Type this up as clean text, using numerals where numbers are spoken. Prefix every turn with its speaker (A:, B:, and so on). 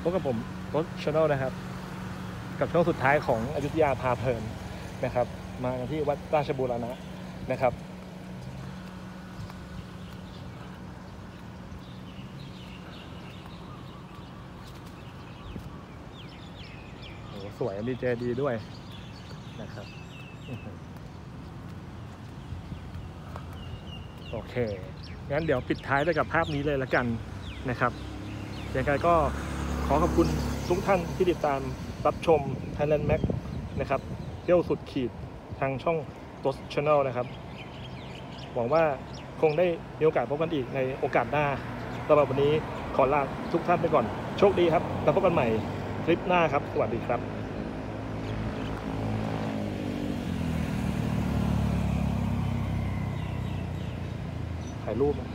A: พบกับผมรถชาแนลนะครับกับช่วงสุดท้ายของอยุธยาพาเพลินนะครับมากันที่วัดราชบูรณะนะครับโอ้สวยมีเจดีย์ด้วยนะครับโอเคงั้นเดี๋ยวปิดท้ายด้วยกับภาพนี้เลยละกันนะครับยังไงก็ขอขอบคุณทุกท่านที่ติดตามรับชม Thailand Max นะครับเที่ยวสุดขีดทางช่องตัว Channel นะครับหวังว่าคงได้มีโอกาสพบกันอีกในโอกาสหน้าสำหรับวันนี้ขอลาทุกท่านไปก่อนโชคดีครับแล้วพบกันใหม่คลิปหน้าครับสวัสดีครับถ่ายรูป